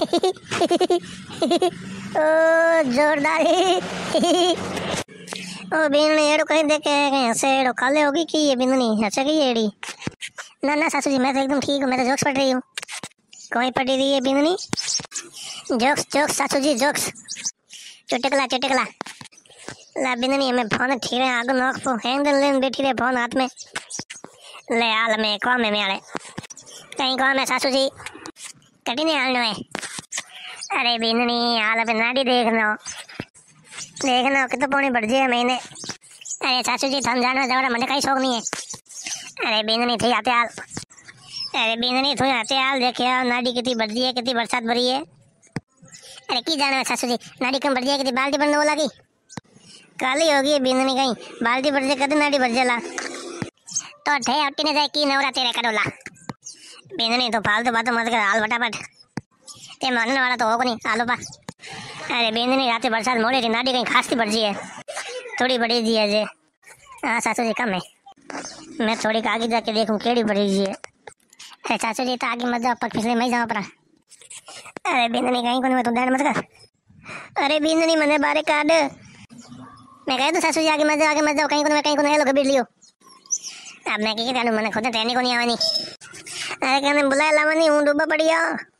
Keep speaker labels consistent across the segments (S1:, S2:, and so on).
S1: ओ जोरदार ओ बिंदनी एड़ो कहीं देखे कहीं हंसे एड़ो काले होगी कि ये बिंदनी हंसे की एड़ी। ना ना सासू जी मैं तो एकदम ठीक हूँ, मैं तो जोक्स पढ़ रही हूँ। कोई पढ़ रही है बिंदनी? जोक्स जोक्स सासू जी जोक्स। चुटकला चुटकला। ला बिंदनी हमें फोन ठीक है आगो नोक पो हैंडल लेन बैठी रहे फोन हाथ में। ले आल में कौन में आले कहीं कौन है सासू जी कटी नहीं आलनो है। अरे बिंदनी हाल पे नाड़ी देखना कितना पौनी बढ़ जाए महीने। अरे सासू जी थम जानो जवड़ा मने कहीं शौक नहीं है। अरे बिंदनी थी आते हाल। अरे बिंदनी थी आते हाल देखे नाड़ी कितनी बढ़ है कितनी बरसात भरी है। अरे की जाने सासू जी नाड़ी कम बढ़ जाए कितनी बाल्टी भरने वो लगी काली होगी बिंदनी कहीं बाल्टी भर जाए कद नाड़ी भर जाला तो ठे हट्टी ने जाए की नवरा तेरे करोला। बिंदनी तो फालतू बातों मत कर हाल फटाफट ते मानने वाला तो होगा नहीं आलो पा। अरे बिंदनी रात बरसात मोड़े थी नाड़ी कहीं खासी बढ़ जी है थोड़ी बड़ी जी है जे। हाँ सासू जी कम है मैं थोड़ी आगे जाके देखूं केड़ी बड़ी जी है। अरे सासू जी तो आगे मत जाओ पर पिछले मैं जाऊँ पड़ा। अरे बिंदनी कहीं को तू डर मत कर। अरे बिंदनी मने बारे काट मैं कह तो सासू जी आगे मत जाओ कहीं को हेलो कबीर लियो। अब मैं क्या करूं मैंने खुद ट्रेनिंग को नहीं आवानी। अरे कहने बुलाए लावानी हूँ डूबा पड़िया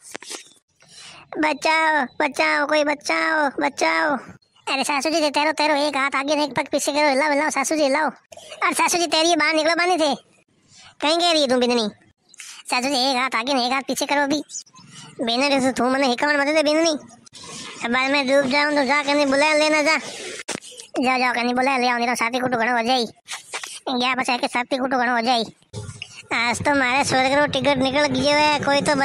S1: बचाओ बचाओ कोई बचाओ बचाओ। अरे सासू जी तेरो तेरो एक हाथ आगे एक पग पीछे करो हिलाओ हिलाओ सासू जी हिलाओ। और सासू जी तेरी बाहर निकलो बानी थे कहीं कह रही है तू बिंदनी। सासू जी एक हाथ आगे एक हाथ पीछे करो भी बिंदनी तो तू मैंने हिकावन मत दे बिंदनी। अब बाद में डूब जाऊं तो जा कहने बुलाए लेना जा जाओ कहने बुलाए ले आओ नहीं तो साथी कुटू घणो हो जाई गया बचा के साथी कुटू घणो हो जाई। आज तो मारे स्वर्ग रो टिकट निकल गयो है कोई तो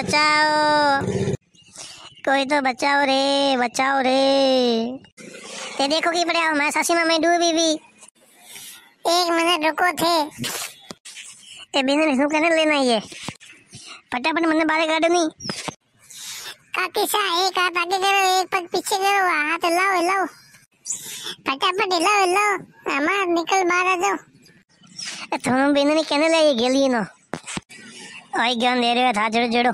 S1: बचाओ रे। ते देखो की पड़े मैं सासी में डूबी भी। एक मिनट रुको थे ते बिंदनी सुन कहने लेना ये फटाफट मन्ने बारे काटो नहीं। काकी सा एक हाथ आगे करो एक पग पीछे करो हाथ हिलाओ फटाफट हिलाओ हमार निकल बाहर आ जाओ। तुम बिंदनी कहने ले ये गेली ना ओए ज्ञान दे रहे था जोड़ो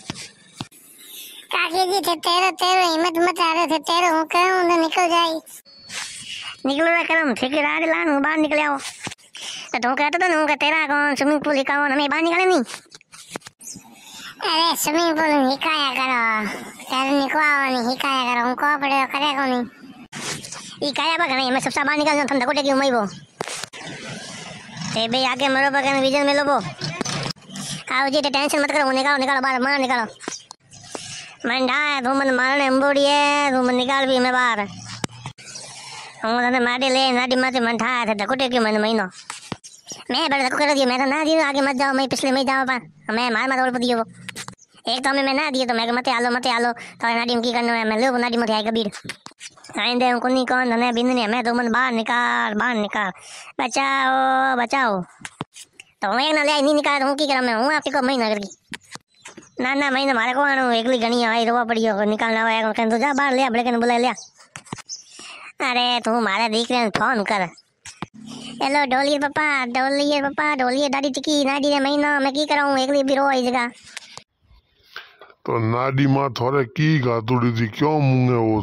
S1: काकी जी थे तेरो हिम्मत मत आ रहे थे तेरो हूँ कहूँ ना निकल जाई निकलो ना करम ठीक है राग लान हूँ बाहर निकले आओ। तो तुम कहते तो नहीं तेरा कौन स्विमिंग पूल हिकाओ हमें बाहर निकले नहीं। अरे स्विमिंग पूल हिकाया करो तेरे निकवाओ नहीं हिकाया करो हमको पड़े करे को नहीं हिकाया बा नहीं मैं सबसे बाहर निकल जाऊँ ठंडा कोटे की उमई वो ते बे आगे मरो बगन विजन में लो वो आओ जी टेंशन मत करो निकालो बाहर मार निकालो मन ढाए तू मन मारने अंबोड़ी है तू मन निकाल भी मैं बाहर हूँ तने मारे ले नाडी माते मन ढाए थे धकोटे के मन महीनो मैं बड़े धक्को कर दिया मैं तो ना दियो आगे मत जाओ मैं पिछले में जाओ पा मैं मार मत और दियो वो एक तो मैं ना दिए तो मैं मते आलो तो नाडी में की करनो है मैं लो नाडी मते आई कबीर आइंदे को नहीं कौन धने बिंदनी मैं तो मन बाहर निकाल बचाओ तो मैं ना ले नहीं निकाल हूँ की करा मैं हूँ आपके को महीना करके ना महीना मारे को आनो एकली घनी आई रोवा पड़ियो निकालना आया कहन तो जा बाहर ले बड़े कन बुला लिया। अरे तू मारे दीकरे ने फोन कर हेलो डोलिए पापा दादी टिकी नाडी रे महीना मैं की कराऊं एकली भी रो आई जगह
S2: तो नाडी मां थोड़े की गातुड़ी थी क्यों मुंगे वो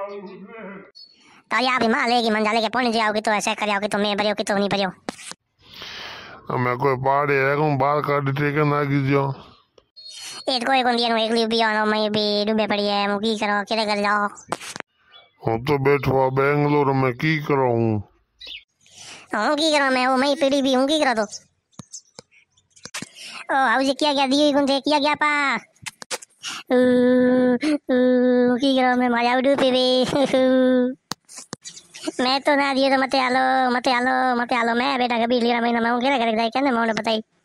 S1: तो या भी मां लेगी मन जाले के पौने जाओ कि तो ऐसे कर आओ कि तो मैं भरियो कि तो नहीं भरियो
S2: मैं कोई पहाड़ी है को बाल काट टेके ना कीजियो
S1: एक कोई को दिया एकली भी आनो मैं भी डूबे पड़ी है मु की करो केरे कर जाओ
S2: हूँ तो बैठो बेंगलोर में की करूँ
S1: हूँ की करो मैं वो मैं पीड़ी भी हूँ की करो तो ओ हाउ जी क्या दियो गुंजे क्या पा की करो मैं माया डूबे भी मैं तो ना दिए तो मते आलो मैं बेटा कभी लिया महीना मैं केरे करे जाए क्या मैं बताई